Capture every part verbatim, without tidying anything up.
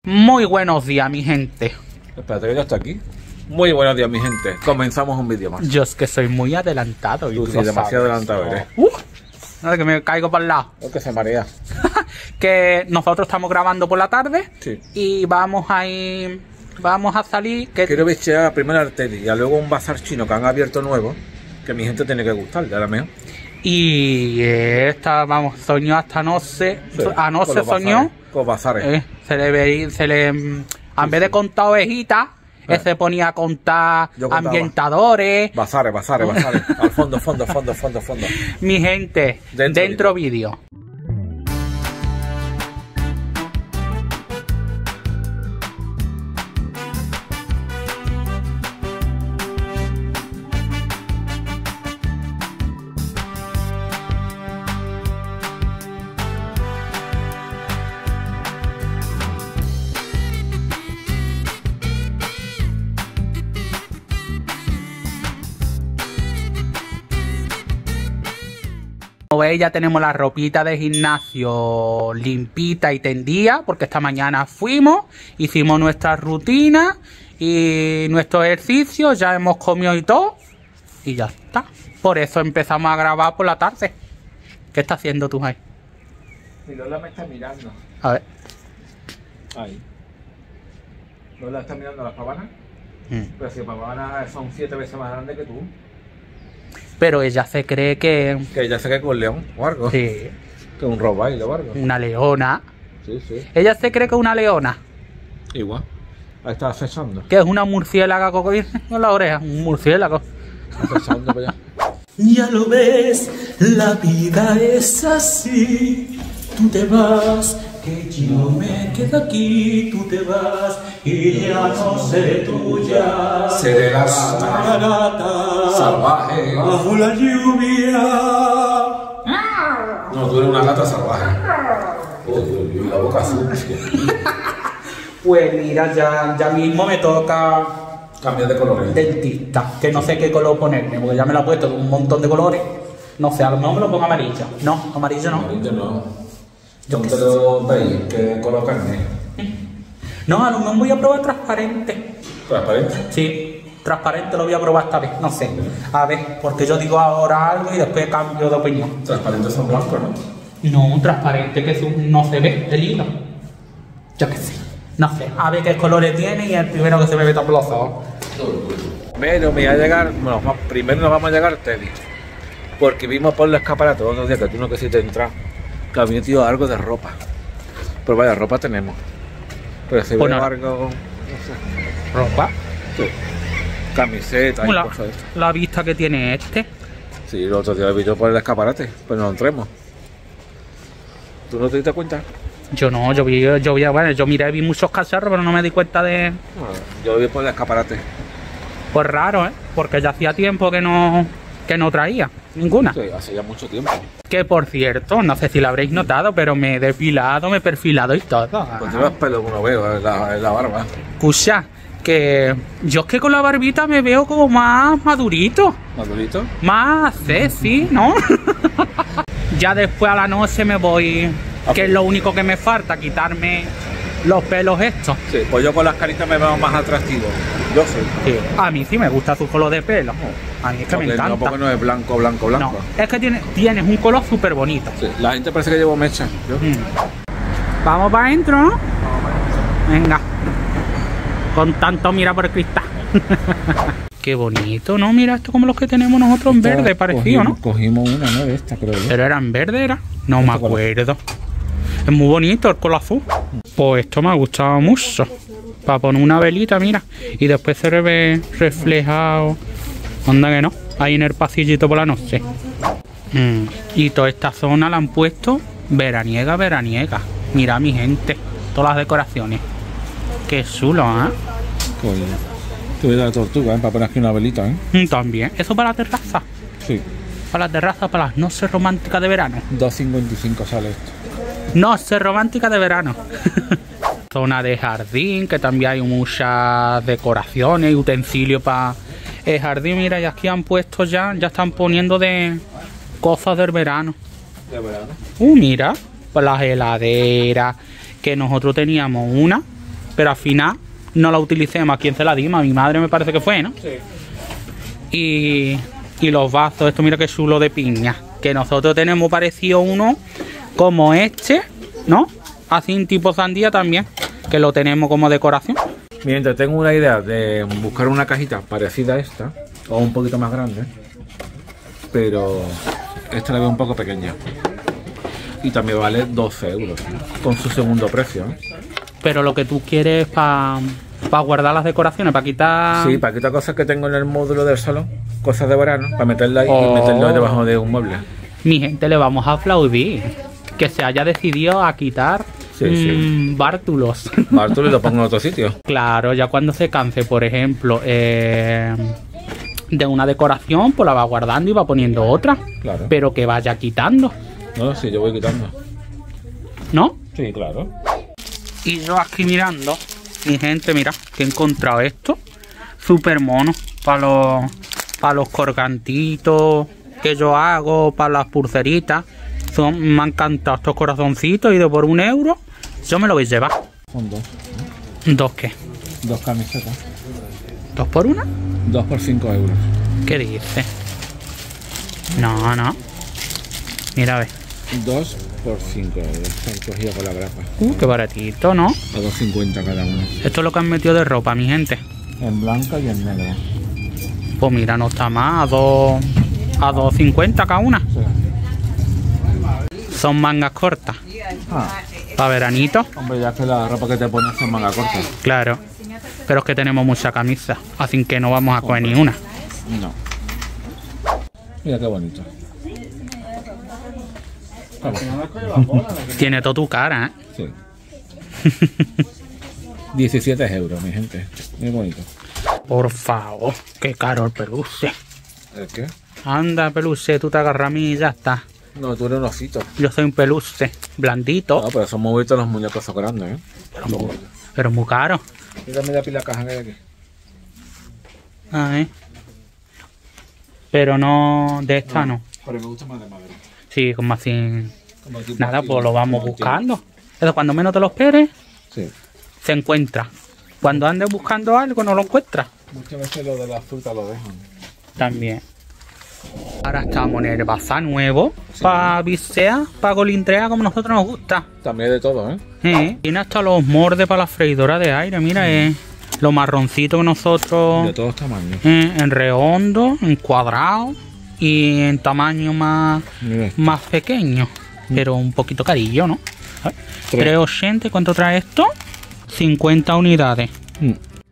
Muy buenos días, mi gente. Espérate que ya está aquí. Muy buenos días, mi gente. Comenzamos un vídeo más. Yo es que soy muy adelantado. Tú, tú sí, demasiado sabes. adelantado eres. Uh, no, que me caigo para el lado. Es que se marea. Que nosotros estamos grabando por la tarde. Sí. Y vamos a ir... Vamos a salir... Que... Quiero visitar primero Arteli y luego un bazar chino que han abierto nuevo. Que a mi gente tiene que gustar, ya la mejor. Y esta, vamos, soñó hasta no sé... Sí, anoche soñó... Con bazares. Eh, se le veía... Se le, en sí, vez de contar ovejitas... Eh. Se ponía a contar ambientadores. Bazares, bazares, bazares. Al fondo, fondo, fondo, fondo, fondo. Mi gente, dentro, dentro vídeo. Como veis, ya tenemos la ropita de gimnasio limpita y tendida, porque esta mañana fuimos, hicimos nuestra rutina y nuestro ejercicio, ya hemos comido y todo, y ya está. Por eso empezamos a grabar por la tarde. ¿Qué está haciendo tú ahí? Y Lola me está mirando. A ver. Ahí. Lola está mirando las pavanas. Mm. Pero si las pavanas son siete veces más grandes que tú. Pero ella se cree que... Que ella se cree que es un león o algo. Sí. Que es un rottweiler o algo. Una leona. Sí, sí. Ella se cree que es una leona. Igual. Ahí está acechando. Que es una murciélaga con la oreja. Un murciélago. Acechando para allá. Ya lo ves, la vida es así. Tú te vas, que yo me quedo aquí. Tú te vas y ya no seré tuya. Seré la gata salvaje bajo la lluvia. No, tú eres una gata salvaje. Oh, Dios mío, la boca azul. Pues mira, ya, ya mismo me toca cambiar de colores. Dentista, que no sé qué color ponerme, porque ya me lo he puesto de un montón de colores. No sé, a lo mejor me lo pongo amarillo. No, amarillo no. Amarillo no. Yo te lo veis, que color carne. No, a lo mejor voy a probar transparente. ¿Transparente? Sí, transparente lo voy a probar esta vez, no sé. A ver, porque yo digo ahora algo y después cambio de opinión. Transparentes son blancos, ¿no? No, transparente que no se ve el hilo. Yo qué sé. No sé, a ver qué colores tiene y el primero que se me ve por los ojos. Pero me va a llegar, bueno, primero nos vamos a llegar a Teddy. Porque vimos por el escaparate otros días que tú no quisiste entrar. Que había metido algo de ropa. Pero vaya, ropa tenemos. Pero si bueno, veo algo, no sé. ¿Ropa? Sí. Camiseta y la, cosas de estas. La vista que tiene este. Sí, el otro día lo vi yo por el escaparate, pero no entremos. ¿Tú no te diste cuenta? Yo no, yo vi, yo vi, bueno, yo miré, vi muchos cacharros, pero no me di cuenta de... No, yo lo vi por el escaparate. Pues raro, ¿eh? Porque ya hacía tiempo que no, que no traía ninguna. Sí, hace ya mucho tiempo. Que por cierto, no sé si lo habréis notado, pero me he depilado, me he perfilado y todo. Pues llevas pelo que no veo en la, en la barba. Escucha, que yo es que con la barbita me veo como más madurito. ¿Madurito? Más sexy, ¿no? Ya después a la noche me voy... Que es lo único que me falta, quitarme los pelos estos. Sí, pues yo con las caritas me veo más atractivo. Yo sí. Sí. A mí sí me gusta su color de pelo. A mí es que porque me encanta. No, porque no es blanco, blanco, blanco. No, es que tiene, tienes un color súper bonito. Sí, la gente parece que llevo mecha. Yo. Mm. Vamos para adentro, ¿no? Venga. Con tanto mira por el cristal. Qué bonito, ¿no? Mira, esto como los que tenemos nosotros en verde, parecido, ¿no? Cogimos una, ¿no? De esta, creo yo. ¿Pero era en verde, era? No me acuerdo. Es muy bonito el color azul. Pues esto me ha gustado mucho. Para poner una velita, mira. Y después se ve reflejado. Onda que no. Ahí en el pasillito por la noche. Mm. Y toda esta zona la han puesto veraniega, veraniega. Mira mi gente. Todas las decoraciones. Qué chulo, ¿eh? Pues tú ves la tortuga, ¿eh? Para poner aquí una velita, ¿eh? También. ¿Eso para la terraza? Sí. Para la terraza, para las noches románticas de verano. dos cincuenta y cinco sale esto. Noche romántica de verano. Zona de jardín, que también hay muchas decoraciones y utensilios para el jardín. Mira, y aquí han puesto ya, ya están poniendo de cosas del verano. ¿De verano? Uh, mira, pues las heladeras, que nosotros teníamos una pero al final no la utilicemos. ¿A quién se la dimos? A mi madre me parece que fue, ¿no? Sí. Y, y los vasos, esto mira qué chulo de piña. Que nosotros tenemos parecido uno como este, ¿no? Así en tipo sandía también, que lo tenemos como decoración. Mientras tengo una idea de buscar una cajita parecida a esta, o un poquito más grande, pero esta la veo un poco pequeña. Y también vale doce euros, ¿eh? Con su segundo precio, ¿eh? Pero lo que tú quieres para pa guardar las decoraciones, para quitar... Sí, para quitar cosas que tengo en el módulo del salón, cosas de verano, para meterla ahí Oh. y meterlo debajo de un mueble. Mi gente, le vamos a aplaudir que se haya decidido a quitar Sí, sí. mmm, bártulos. Bartolo y lo pongo en otro sitio. Claro, ya cuando se canse, por ejemplo, eh, de una decoración, pues la va guardando y va poniendo otra. Claro. Pero que vaya quitando, No, sí, yo voy quitando. ¿no? Sí, claro. Y yo aquí mirando, mi gente, mira, que he encontrado esto. Súper mono. Para los, para los colgantitos que yo hago, para las pulseritas. Son, me han encantado estos corazoncitos y de por un euro yo me lo voy a llevar. Son dos. ¿Dos qué? Dos camisetas. ¿Dos por una? Dos por cinco euros. ¿Qué dice? No, no. Mira, a ver. Dos por cinco euros. Están cogidas con la grapa. Uh, qué baratito, ¿no? A dos cincuenta cada uno. Esto es lo que han metido de ropa, mi gente. En blanca y en negra. Pues mira, no está más. A dos... A dos cincuenta cada una. Sí. Son mangas cortas. Ah, Para veranito. hombre, ya que la ropa que te pones son manga corta. Claro. Pero es que tenemos mucha camisa. Así que no vamos a coger ni una. No. Mira qué bonito. Tiene toda tu cara, ¿eh? Sí. diecisiete euros, mi gente. Muy bonito. Por favor. Qué caro el peluche. ¿El qué? Anda, peluche, tú te agarras a mí y ya está. No, tú eres un osito. Yo soy un peluche blandito, No, pero son muy bonitos los muñecos esos grandes, ¿eh? pero muy, pero muy caro. Mira, mira la caja que hay aquí. Ay. Pero no, de esta no. Pero me gusta más de madera. Sí, como así. Como tipo Nada, así, pues lo vamos como buscando. Eso cuando menos te lo esperes, Sí. se encuentra. Cuando andes buscando algo, no lo encuentras. Muchas veces lo de la fruta lo dejan. También. Ahora estamos en el bazar nuevo. Para Visea, para golindrea como nosotros nos gusta. También de todo, ¿eh? Sí. Tiene hasta los mordes para la freidora de aire. Mira, es lo marroncito que nosotros. De todos tamaños. eh, en redondo, en cuadrado y en tamaño más, Mira esto. más pequeño. Pero un poquito carillo, ¿no? A ver, Tres. tres ochenta. ¿Cuánto trae esto? cincuenta unidades. Mm.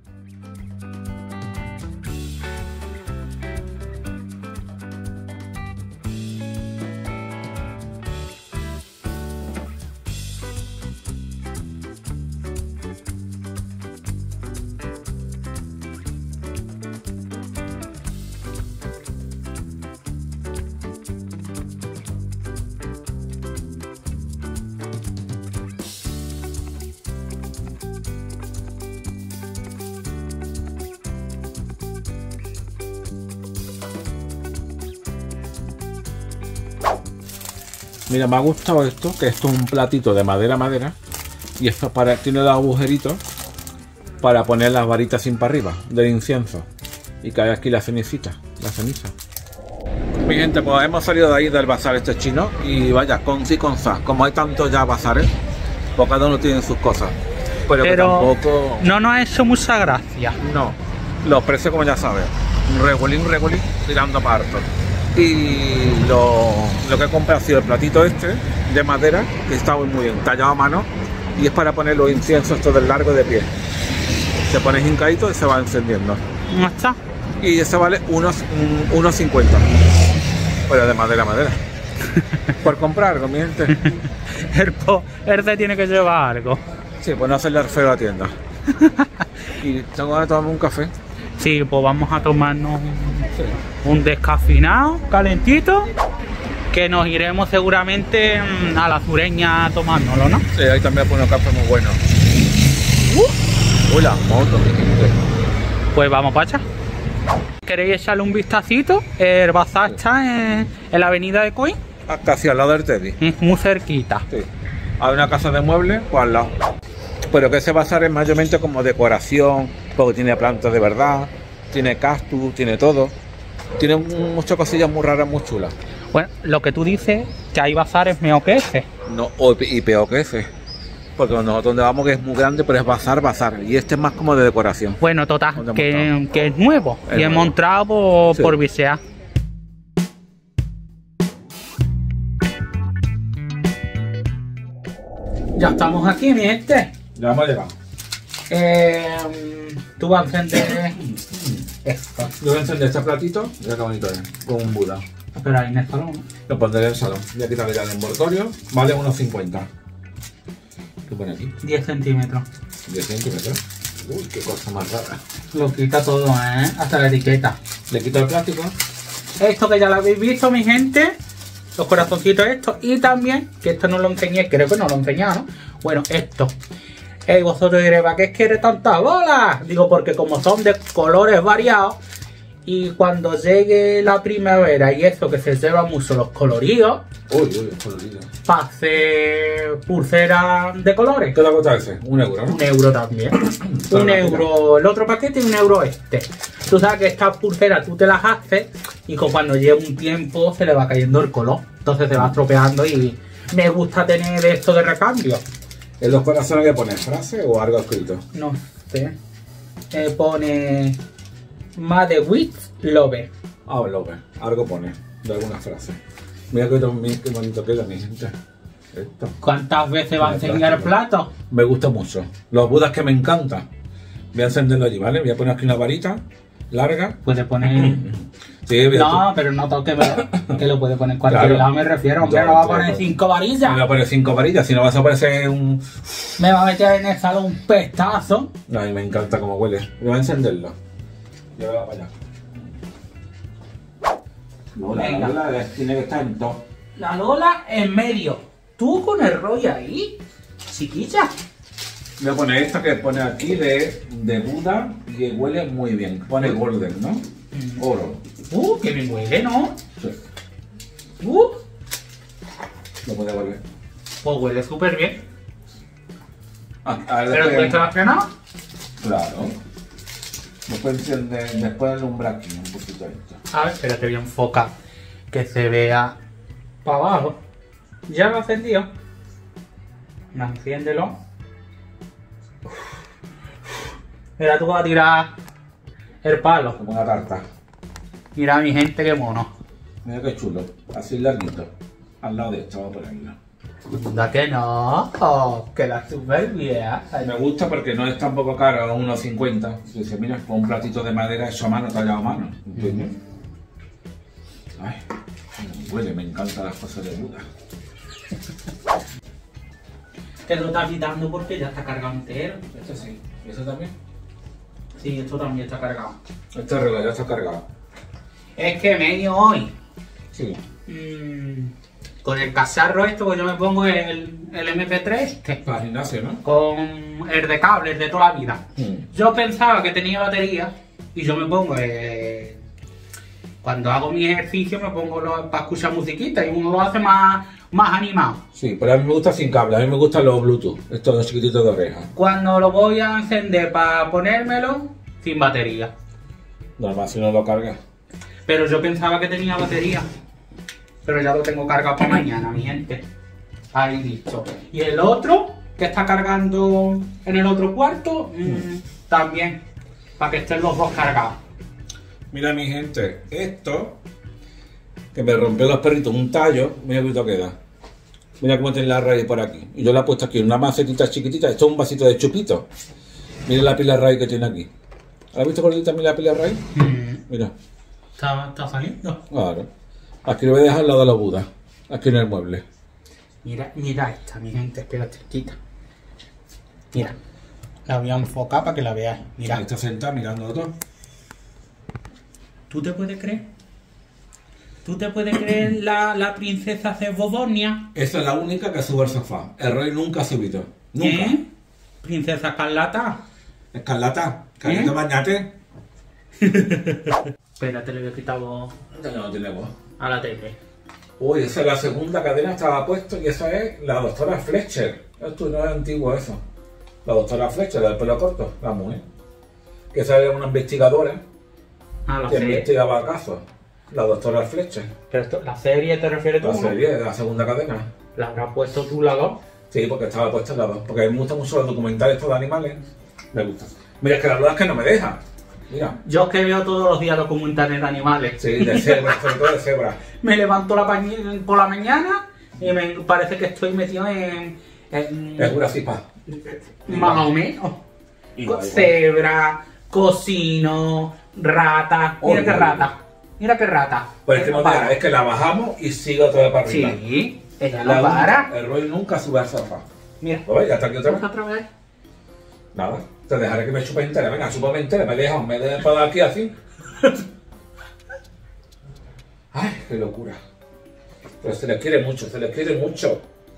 Mira, me ha gustado esto, que esto es un platito de madera madera. Y esto para, tiene los agujeritos para poner las varitas sin para arriba del incienso. Y cae aquí la cenicita, la ceniza. Mi gente, pues hemos salido de ahí del bazar este chino. Y vaya, con sí con sa. Como hay tantos ya bazares, pues cada uno tiene sus cosas. Pero, Pero que tampoco... no nos ha hecho mucha gracia. No, los precios como ya sabes, regulín, regulín, tirando para harto. Y lo, lo que he comprado ha sido el platito este de madera, que está muy, muy bien, tallado a mano, y es para poner los inciensos estos del largo de pie. Se pone hincadito y se va encendiendo. ¿No está? Y ese vale unos, un- unos cincuenta. Pero de madera, madera. Por comprar algo, mi gente. El, po- el te tiene que llevar algo. Sí, pues no hacerle feo a la tienda. Y tengo ganas de tomarme un café. Sí, pues vamos a tomarnos un, Sí. un descafeinado, calentito, que nos iremos seguramente mm, a la Sureña tomándolo, ¿no? Sí, ahí también pone un café muy bueno. Uh. Uy, las motos, mi gente. Pues vamos para allá. ¿Queréis echarle un vistacito? El bazar está en, en la avenida de Coín, Casi al lado del Teddy. es muy cerquita. Sí. Hay una casa de muebles, pues al lado. Pero que ese bazar es mayormente como decoración, porque tiene plantas de verdad, tiene cactus, tiene todo. Tiene muchas cosillas muy raras, muy chulas. Bueno, lo que tú dices, que hay bazares mejor que ese. No, o- y peor que ese. Porque nosotros donde vamos que es muy grande, pero es bazar, bazar. Y este es más como de decoración. Bueno, total, ¿Dónde hemos que, estado? que es nuevo. Es y hemos nuevo. entrado por, Sí. por visear. Ya estamos aquí, mi gente. Ya hemos llegado. Eh, tú vas a encender esto. Yo voy a encender este platito, mira qué bonito es, con un Buda. Pero ahí en el salón. Lo pondré en el salón. Voy a quitarle ya el envoltorio. Vale unos cincuenta. ¿Qué pone aquí? diez centímetros. diez centímetros. Uy, qué cosa más rara. Lo quita todo, ¿eh? Hasta la etiqueta. Le quito el plástico. Esto que ya lo habéis visto, mi gente. Los corazoncitos estos. Y también, que esto no lo enseñé, creo que no lo he enseñado, ¿no? Bueno, esto. Y vosotros diréis, ¿para qué quiere tantas bolas? Digo, porque como son de colores variados, y cuando llegue la primavera y eso que se lleva mucho los coloridos, Uy, uy, es colorido. para hacer pulseras de colores. ¿Qué te cuesta ese? Un euro, ¿no? Un euro también. Un euro el otro paquete y un euro este. Tú sabes que estas pulseras tú te las haces y con cuando lleva un tiempo se le va cayendo el color. Entonces se va estropeando y me gusta tener esto de recambio. ¿En los corazones que pone frase o algo escrito? No sé. Eh, pone Made with Love. Ah, lo ve. Algo pone. De alguna frase. Mira qué, qué, qué bonito queda, mi gente. Esto. ¿Cuántas veces va a enseñar el plato? Me gusta mucho. Los budas que me encantan. Voy a encenderlo allí, ¿vale? Voy a poner aquí una varita larga. Puede poner. Sí, voy a No, pero no toque, ¿verdad? Que lo puede poner en cualquier Claro. lado, me refiero. Hombre, Claro, no va a claro. poner cinco Me varillas. voy a poner cinco varillas, si no vas a parecer un... Me va a meter en el salón un pestazo. Ay, me encanta cómo huele. Voy a encenderlo. Yo voy para allá. No, la Venga. Lola tiene que estar en todo. La Lola en medio. Tú con el rollo ahí, chiquilla. Voy a poner esta que pone aquí de, de Buda y que huele muy bien. Pone golden, ¿no? Oro. Uh, que me huele, ¿no? Sí. Uh, Lo puede volver. pues huele súper bien. Ah, a ver, Pero tú después- estás que no. Claro. Después enciende, después alumbra aquí un poquito esto. A ver, espérate, voy a enfocar. Que se vea para abajo. Ya lo he encendido. No, enciéndelo. Mira, tú vas a tirar el palo. Como una tarta. Mira, mi gente, qué mono. Mira qué chulo. Así larguito. Al lado de esto, vamos a ponerlo. Da que no. Oh, queda súper bien. Me gusta porque no es tampoco caro, a uno cincuenta. Dice, mira, con un platito de madera hecho a mano, tallado a mano. ¿Entiendes? Ay, cómo huele, me encantan las cosas de Buda. Te lo estás quitando porque ya está cargado entero. Este sí. ¿Y ese también? Sí, esto también está cargado. Este reloj ya está cargado. Es que me he ido hoy Sí. mm, con el cacharro esto, pues yo me pongo el, el eme pe tres este, Para el gimnasio, ¿no? con el de cable, el de toda la vida. Mm. Yo pensaba que tenía batería y yo me pongo, eh, cuando hago mi ejercicio me pongo lo- para escuchar musiquita y uno lo hace más, más animado. Sí, pero a mí me gusta sin cable, a mí me gustan los Bluetooth, estos dos chiquititos de oreja. Cuando lo voy a encender para ponérmelo, sin batería. Normal, si no lo cargas. Pero yo pensaba que tenía batería. Pero ya lo tengo cargado para mañana, mi gente. Ahí listo. Y el otro, que está cargando en el otro cuarto, mm, también. Para que estén los dos cargados. Mira mi gente, esto que me rompió los perritos, un tallo, mira qué bonito queda. Mira cómo tiene la raíz por aquí. Y yo le he puesto aquí una macetita chiquitita, esto es un vasito de chupito. Mira la pila raíz que tiene aquí. ¿Has visto gordita mira la pila raíz? Mira, Está, está saliendo. claro. Aquí lo voy a dejar al lado de los Budas, aquí en el mueble. Mira, mira esta, mi gente. Espérate, quita. Mira. La voy a enfocar para que la veáis. Mira. Ahí está sentada mirando todo. ¿Tú te puedes creer? ¿Tú te puedes creer la, la princesa Cebodonia? Esa es la única que sube al sofá. El rey nunca ha subido. Nunca. ¿Eh? Princesa Escarlata. Escarlata, cariño, ¿Eh? bañate. Espérate, le voy a quitar voz Ya no tiene voz. a la tele. Uy, esa es la segunda cadena, estaba puesto y esa es la doctora Fletcher. Esto no es antiguo eso. La doctora Flecha, la del pelo corto, la mujer. Que esa era una investigadora Ah, la que serie. investigaba casos. La doctora Flecha. Pero esto, ¿la serie te refieres tú? La ¿no? serie de la segunda cadena. ¿La habrás puesto tú la dos? Sí, porque estaba puesta en la dos. Porque a mí me gustan mucho los documentales estos de animales. Me gustan. Mira, es que la verdad es que no me deja. Mira. Yo es que veo todos los días documentales de animales. Sí, de cebra, sobre todo de cebra. Me levanto la pañi- por la mañana y me parece que estoy metido en... en Es una cipa. más o menos. Igual, igual. Cebra, cocino, rata. Mira Oye, qué oye. rata. Mira qué rata. Pero es que no para. deja, es que la bajamos y sigue otra vez para arriba. Sí, ella La no para. El Roy nunca sube al sofá. Mira. Oye, ya está aquí otra vez. Otra vez. Nada, te dejaré que me chupe entera. Venga, chúpame entera, me dejas, me dejas para aquí así. Ay, qué locura. Pero se les quiere mucho, se les quiere mucho.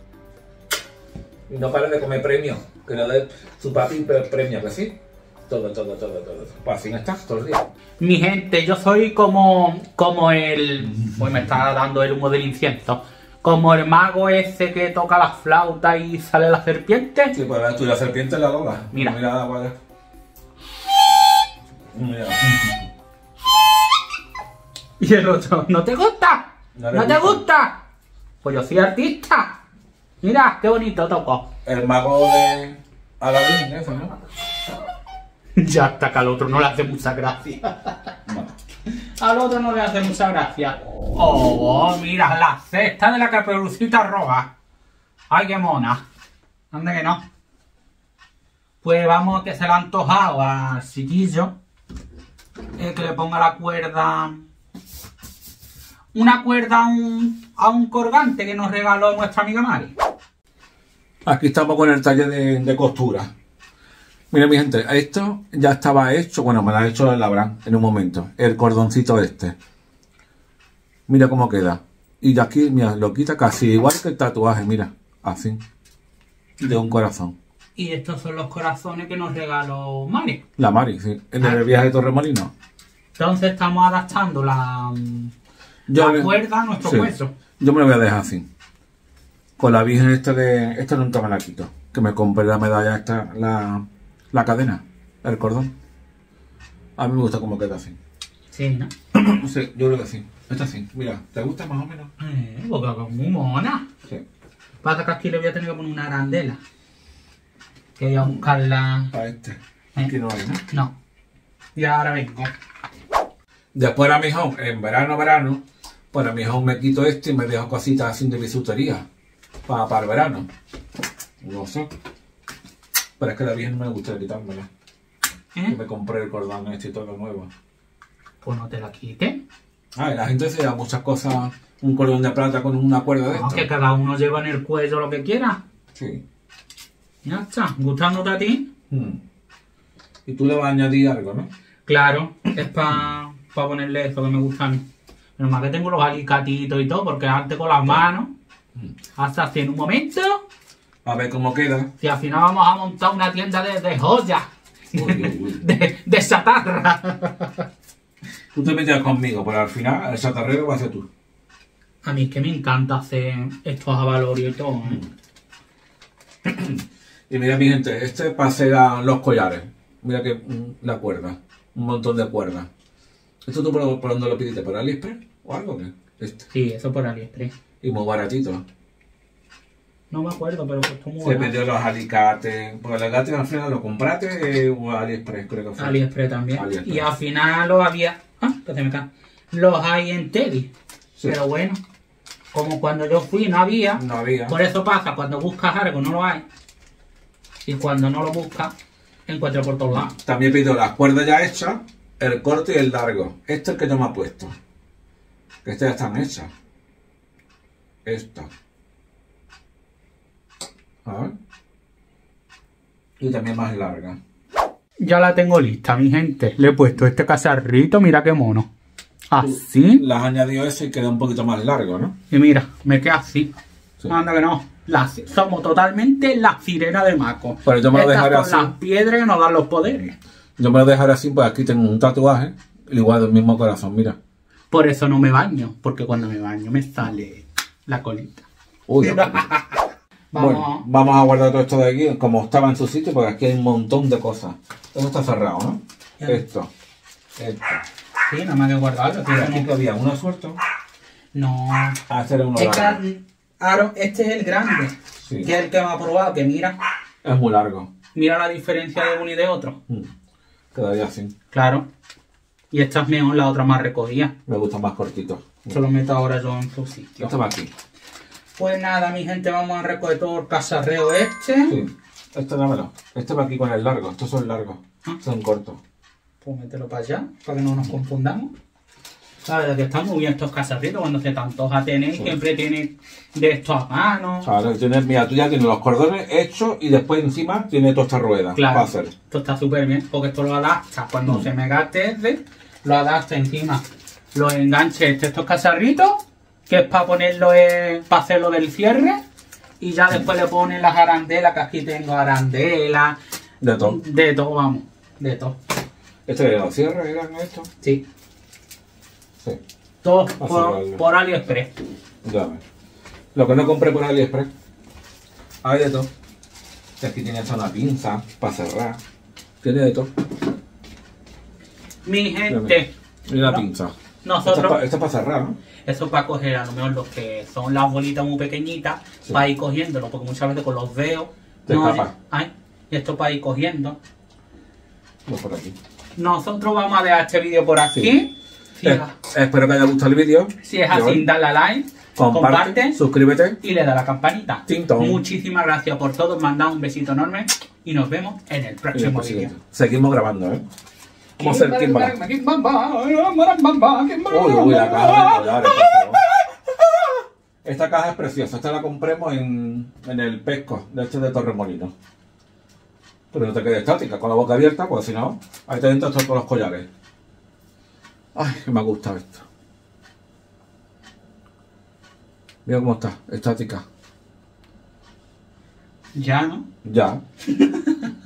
Y no para de comer premios, que le dé su papi premio, que sí. Todo, todo, todo, todo. Pues así estás todos los días. Mi gente, yo soy como, como el... Pues me está dando el humo del incienso. Como el mago ese que toca la flauta y sale la serpiente. Sí, pues tú la serpiente en la lola. Mira. Mira, vale. Mira. Y el otro, ¿no te gusta? No ¿No, le te gusta. gusta? Pues yo soy artista. Mira, qué bonito toco. El mago de Aladín, eso, ¿no? Ya hasta que al otro no le hace mucha gracia. Bueno. Al otro no le hace mucha gracia. Oh, mira, la cesta de la Caperucita Roja. Ay, qué mona. Anda que no. Pues vamos, que se le ha antojado a Chiquillo. Eh, que le ponga la cuerda... Una cuerda a un, a un colgante que nos regaló nuestra amiga Mari. Aquí estamos con el taller de, de costura. Mira, mi gente, esto ya estaba hecho. Bueno, me lo ha hecho el Abraham en un momento. El cordoncito este. Mira cómo queda. Y de aquí, mira, lo quita casi igual que el tatuaje, mira. Así. De un corazón. Y estos son los corazones que nos regaló Mari. La Mari, sí. En el viaje de Torremolinos. Entonces estamos adaptando la, Yo la le- cuerda a nuestro sí. hueso. Yo me lo voy a dejar así. Con la virgen esta de... Esta nunca me la quito. Que me compré la medalla esta, la, la cadena, el cordón. A mí me gusta cómo queda así. Sí, ¿no? Sí, yo creo que sí. Esta sí. Mira, ¿te gusta más o menos? Eh, porque es muy mona. Sí. Pasa que aquí le voy a tener que poner una arandela. Que voy a buscarla. Para este. ¿Eh? Aquí no hay, ¿no? No. Y ahora vengo. Después a mi home, en verano, verano, pues a mi home me quito este y me dejo cositas así de bisutería. Para, para el verano. No sé. Pero es que la virgen no me gustaría quitármela. Que ¿Eh? me compré el cordón este y todo lo nuevo. Pues no te la quites. Ah, y la gente se lleva muchas cosas. Un cordón de plata con una cuerda de No, esto. que cada uno lleva en el cuello lo que quiera. Sí. Ya está. ¿Gustándote a ti? Hmm. Y tú le vas a añadir algo, ¿no? Claro. Es para pa ponerle eso que me gusta a mí. Pero más que tengo los alicatitos y todo, porque antes con las manos. Hasta así en un momento. A ver cómo queda. Si al final vamos a montar una tienda de, de joyas. Uy, uy, uy. De, de chatarra. Tú te metes conmigo, pero al final el chatarrero va a ser tú. A mí es que me encanta hacer estos avalorios y todo, ¿eh? Y mira, mi gente, este es para hacer a los collares. Mira que mm, la cuerda. Un montón de cuerdas. ¿Esto tú por, por dónde lo pidiste? ¿Por AliExpress o algo? ¿Qué? Este. Sí, eso por AliExpress. Y muy baratito. No me acuerdo, pero costó muy Se barato. vendió los alicates. Porque el alicate al final lo compraste eh, o AliExpress, creo que fue. AliExpress también. AliExpress. Y al final los había... Ah, que se me cae. Los hay en Teddy. Sí. Pero bueno, como cuando yo fui no había. No había. Por eso pasa, cuando buscas algo no lo hay. Y cuando no lo buscas, encuentras por todos lados. También pido las cuerdas ya hechas, el corto y el largo. Este es el que yo me he puesto. Que estas ya están hechas. Esta. A ver. Y también más larga. Ya la tengo lista, mi gente. Le he puesto este cacharrito, mira qué mono. Así. Las has añadido eso y queda un poquito más largo, ¿no? Y mira, me queda así. Sí. Anda que no. La- somos totalmente la sirena de Mako. Pero yo me lo Estas dejaré son así. las piedras que nos dan los poderes. Yo me lo dejaré así, pues aquí tengo un tatuaje, igual del mismo corazón, mira. Por eso no me baño, porque cuando me baño me sale la colita. Uy, Vamos. Bueno, vamos a guardar todo esto de aquí como estaba en su sitio, porque aquí hay un montón de cosas. Esto está cerrado, ¿no? Ya. Esto. Esto. Sí, nada más que guardarlo. Y aquí que había uno suelto. No. Ah, este era uno Es largo. que, Aaron, este es el grande. Sí. Que es el que me ha probado. Que mira. Es muy largo. Mira la diferencia de uno y de otro. Mm. Quedaría así. Claro. Y esta es mejor, la otra más recogida. Me gustan más cortitos. Se lo meto ahora yo en su sitio. Este va aquí. Pues nada, mi gente, vamos a recoger todo el cacharreo este. Sí. Este dámelo. Este va aquí con el largo. Estos son largos. Ah. Son cortos. Pues mételo para allá, para que no nos confundamos. La verdad que están muy bien estos cacharritos. Cuando se te antoja tener, Sí. siempre tiene de estos a mano. Ahora tiene, mira, tú ya tienes los cordones hechos y después encima tiene toda esta rueda. Claro, Para hacer. esto está súper bien, porque esto lo adapta. Cuando Mm. se me gaste este, lo adapta encima. Los enganches, este, estos cacharritos, que es para ponerlo, en, para hacerlo del cierre. Y ya después le ponen las arandelas, que aquí tengo arandelas. De todo. De todo, vamos. De todo. Este de los cierres eran estos. Sí. Sí. Todo cerrarlo. por, por AliExpress. Ya ves. Lo que no compré por AliExpress. Hay de todo. Y aquí tiene hasta una pinza para cerrar. Tiene de todo. Mi gente, Mira la No. pinza. nosotros, Esto es para cerrar, ¿no? eso para coger a lo mejor los que son las bolitas muy pequeñitas, Sí. para ir cogiéndolo, porque muchas veces con los dedos, Te no, escapa. ay, y esto para ir cogiendo. No, por aquí. Nosotros vamos a dejar este vídeo por aquí. Sí. Si, Eh, espero que haya gustado el vídeo. si es así, dale a like, Comparte, comparte suscríbete. y le da la campanita. Ting tong. Muchísimas gracias por todo, mandad un besito enorme y nos vemos en el Y próximo después vídeo. siguiente. Seguimos grabando, ¿eh? Vamos a hacer Kimbala. Uy, uy, la caja de collares, por favor. Esta caja es preciosa. Esta la compremos en, en el Pesco, de este de Torremolinos. Pero no te quedes estática, con la boca abierta, porque si no, ahí te dentro están todos los collares. Ay, que me ha gustado esto. Mira cómo está, estática. Ya, ¿no? Ya.